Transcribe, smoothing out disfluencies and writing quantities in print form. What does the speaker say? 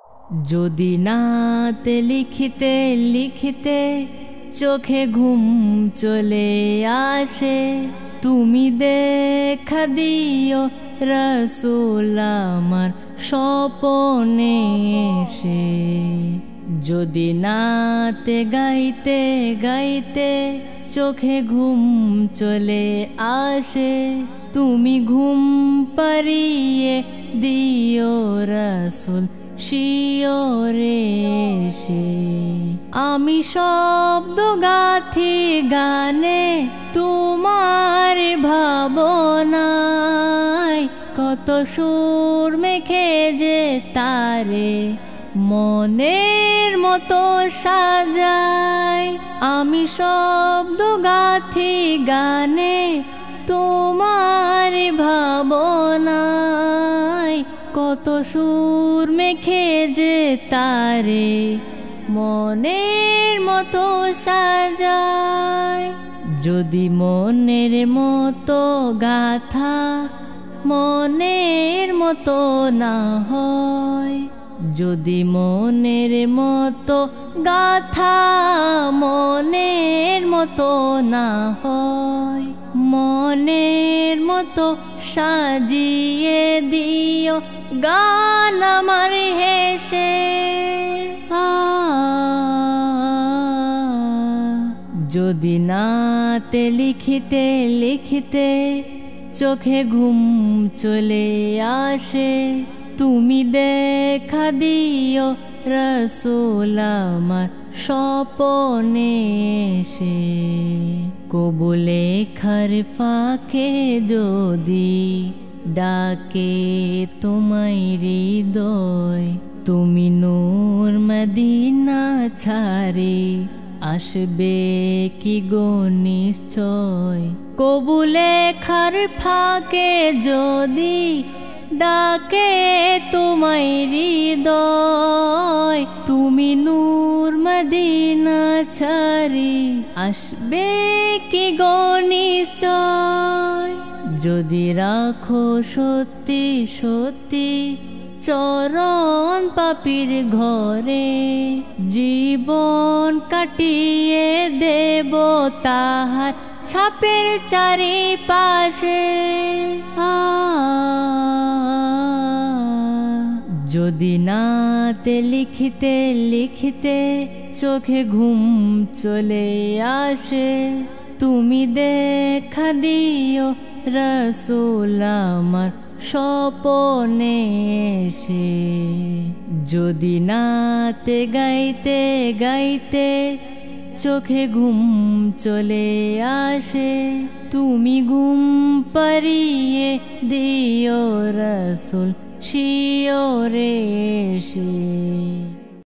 যদি নাতে লিখিতে লিখিতে চোখে ঘুম চলে আসে, তুমি দেখা দিও রাসূল আমার স্বপনে এসে। যদি নাতে গাইতে গাইতে চোখে ঘুম চলে আসে, তুমি ঘুম পাড়িয়ে দিও রাসূল শিয়রে এসে। আমি শব্দ গাথি গানে তোমার ভাবনায়, কত সুর মেখে যে তারে মনের মতো সাজায়। আমি শব্দ গাথি গানে তোমার ভাবনায়, কত সুর মেখে যে তারে মনের মতো সাজায়। যদি মনের মতো গাথা মনের মতো না হয়, যদি মনের মতো গাথা মনের মতো না হয়, মনের মতো সাজিয়ে দিও গান আমার হেসে। যদি নাতে লিখিতে লিখিতে চোখে ঘুম চলে আসে, তুমি দেখা দিও রাসূল আমার স্বপনে এসে। কবু লেখার ফাঁকে যদি ডাকে তোমায় হৃদয়, তুমি নূর মদিনা ছাড়ে আসবে কি গো নিশ্চয়। কবু লেখার ফাঁকে যদি ডাকে তোমায় হৃদয়, তুমি নূর মদিনা ছাড়ি আসবে কি গো নিশ্চয়। যদি রাখো সত্যি সত্যি চরণ পাপীর ঘরে, জীবন কাটিয়ে দেব তাহার ছাপের চারিপাশে। যদি নাতে লিখিতে লিখিতে চোখে ঘুম চলে আসে, তুমি দেখা দিও রাসূল আমার স্বপনে এসে। যদি নাতে গাইতে গাইতে চোখে ঘুম চলে আসে, তুমি ঘুম পাড়িয়ে দিও রাসূল শিয়রে এসে।